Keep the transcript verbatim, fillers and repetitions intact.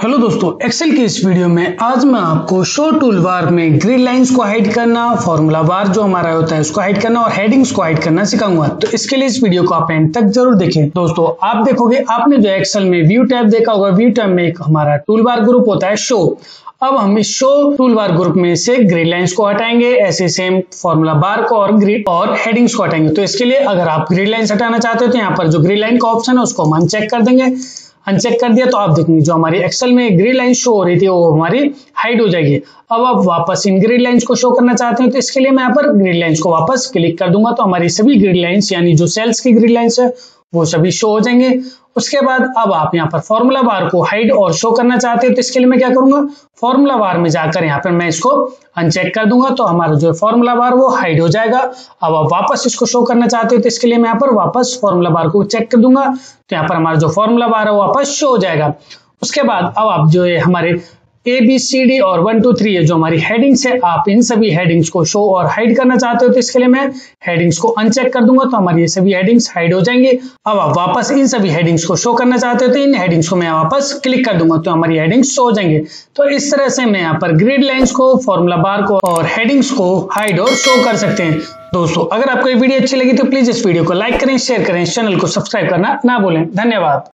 Hello दोस्तों, Excel की इस वीडियो में आज मैं आपको शो टूल बार में ग्रिड लाइंस को हाइड करना, फॉर्मूला बार जो हमारा होता है उसको हाइड करना और हेडिंग्स को हाइड करना सिखाऊंगा। तो इसके लिए इस वीडियो को आप एंड तक जरूर देखें। दोस्तों आप देखोगे, आपने जो एक्सेल में व्यू टैब देखा होगा, व्यू टैब में एक हमारा टूल बार ग्रुप होता है शो। अब हम इस शो टूल बार ग्रुप में से ग्रिड लाइंस को हटाएंगे, ऐसे सेम फॉर्मूला बार को और ग्रिड और हेडिंग्स को हटाएंगे। तो इसके लिए अगर आप ग्रिड लाइंस हटाना चाहते हो तो यहाँ पर जो ग्रिड लाइन का ऑप्शन है उसको हम अनचेक कर देंगे। अनचेक कर दिया तो आप देखेंगे जो हमारी एक्सेल में ग्रिड लाइन शो हो रही थी वो हमारी हाइड हो जाएगी। अब आप वापस इन ग्रिड लाइंस को शो करना चाहते हैं तो इसके लिए मैं यहाँ पर ग्रिड लाइंस को वापस क्लिक कर दूंगा तो हमारी सभी ग्रिड लाइंस यानी जो सेल्स की ग्रिड लाइंस है वो सभी शो हो जाएंगे। उसके बाद अब आप यहाँ पर फॉर्मूला बार को हाइड और शो करना चाहते हैं तो इसके लिए मैं क्या करूंगा, फॉर्मूला बार में जाकर यहाँ पर मैं इसको अनचेक कर दूंगा तो हमारा जो फॉर्मूला बार वो हाइड हो जाएगा। अब आप वापस इसको शो करना चाहते हो तो इसके लिए मैं यहाँ पर वापस फॉर्मूला बार को चेक कर दूंगा तो यहाँ पर हमारा जो फॉर्मूला बार है वो वापस शो हो जाएगा। उसके बाद अब आप जो है हमारे ए बी सी डी और वन टू थ्री है जो हमारी हेडिंग्स है, आप इन सभी हेडिंग्स को शो और हाइड करना चाहते हो तो इसके लिए मैं हेडिंग्स को अनचेक कर दूंगा तो हमारी ये सभी हेडिंग्स हाइड हो जाएंगे। अब आप वापस इन सभी हेडिंग्स को शो करना चाहते हो तो इन हेडिंग्स को मैं वापस क्लिक कर दूंगा तो हमारी हेडिंग्स शो हो जाएंगे। तो इस तरह से मैं यहाँ पर ग्रिड लाइंस को, फॉर्मूला बार को और हेडिंग्स को हाइड और शो कर सकते हैं। दोस्तों अगर आपको ये वीडियो अच्छी लगी तो प्लीज इस वीडियो को लाइक करें, शेयर करें, चैनल को सब्सक्राइब करना ना भूलें। धन्यवाद।